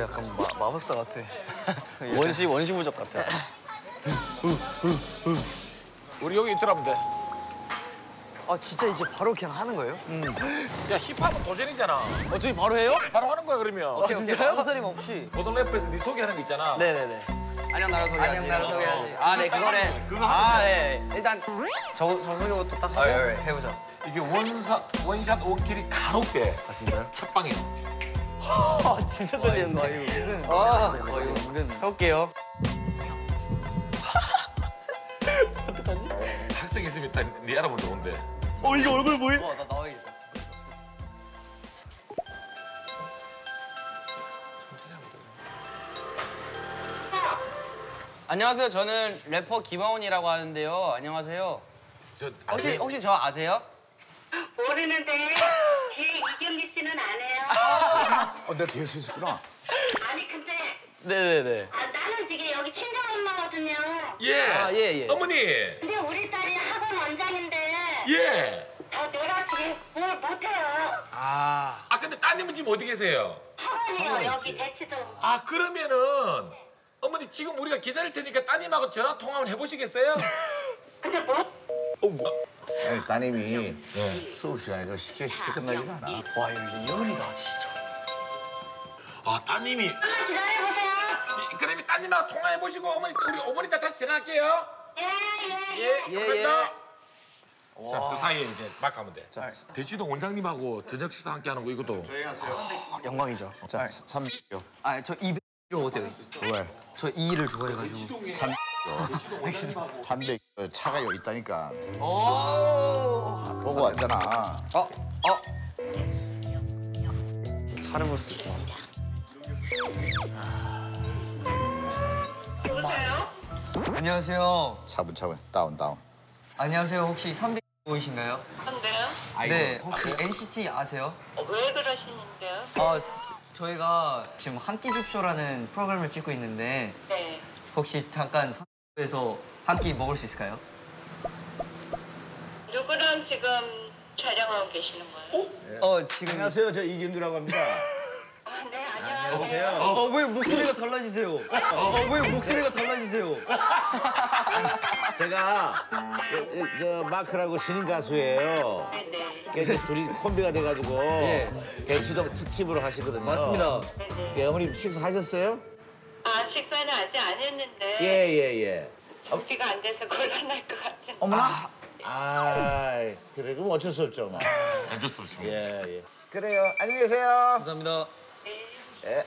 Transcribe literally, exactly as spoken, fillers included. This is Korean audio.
약간 마, 마법사 같아. 원시 원시 부족 같아. 우리 여기 있더라면 돼. 아 진짜 이제 바로 그냥 하는 거예요? 야 힙합은 도전이잖아. 어 저희 바로 해요? 바로 하는 거야 그러면. 오케이 오케이. 진짜요? 망설임 없이. 보던 래퍼에서 네 소개하는 거 있잖아. 네네네. 안녕 나를 소개하지. 안녕, 나를 소개하지. 아 네 그거래. 그거 하면 아 돼. 네. 일단 저, 저 소개부터 딱 하고. 아, 예, 예, 해보자. 이게 원사, 원샷 원킬이 간혹돼. 아 진짜요? 첫 방에. 아 진짜 떨리는데. 아 이거 은근. 아, 아 이거 은근. 해볼게요. 학생 있으면 일단 네 알아보면 좋은데. 어 이게 얼굴 보이? 와 나 나와야겠다. 안녕하세요. 저는 래퍼 김하온이라고 하는데요. 안녕하세요. 저 혹시 아세요? 혹시 저 아세요? 모르는데 뒤에 이경기 씨는 안 해요? 어, 내가 뒤에 서 있었구나. 아니 근데 네네네. 아, 나는 지금 여기 친정 엄마거든요. 예. 아, 예, 예. 어머니. 근데 우리 딸이 학원 원장인데 예. 어, 내가 지금 뭘 못해요. 아. 아 근데 따님은 지금 어디 계세요? 학원이요 여기 대치동. 아 그러면은 어머니 지금 우리가 기다릴 테니까 따님하고 전화 통화 한번 해보시겠어요? 근데 뭐? 아니, 따님이 수업 시간에 좀 쉽게 쉽게 끝나지가 않아. 와 이거 리얼이다 진짜. 아 따님이. 잠깐만 기다려보세요. 이- 그러면 따님하고 통화해보시고 어머니 우리 어머니 따 다시 전화할게요. 예예. 예. 예, 감사합니다. 예. 자, 그 사이에 이제 막 가면 돼. 자. 대치동 원장님하고 저녁 식사 함께 하는 거 이것도. 조용히 하세요. 영광이죠. 자, 삼십요. 아저 이백으로 어때요? 왜? 저 이를 좋아해가지고. 삼 담배 어, 차가 여기 있다니까. 오. 보고 왔잖아. 어 어. 차르보스. 누구세요? 안녕하세요. 차분차분. 다운, 다운. 안녕하세요. 혹시 삼백 보이신가요? 근데요? 아이고. 네. 혹시 엔시티 아세요? 어, 왜 그러시는데요? 아 저희가 지금 한 끼 줍쇼라는 프로그램을 찍고 있는데 네. 혹시 잠깐 에서 한 끼 먹을 수 있을까요? 누구랑 지금 촬영하고 계시는 거예요? 어 지금. 안녕하세요. 저 이경규라고 합니다. 아, 네 안녕하세요. 어 왜 목소리가 달라지세요? 어 왜 목소리가 달라지세요? 제가 저, 저 마크라고 신인 가수예요. 네네. 이게 둘이 콤비가 돼가지고 예. 대치동 특집으로 하시거든요. 맞습니다. 네네. 예, 어머님 식사하셨어요? 아 식사는 아직 안 했는데 예, 예, 예. 준비가 안 돼서 곤란할 것 같은데. 어머나? 아, 그래. 그럼 어쩔 수 없죠, 뭐. 어쩔 수 없습니다. 예, 예. 그래요. 안녕히 계세요. 감사합니다.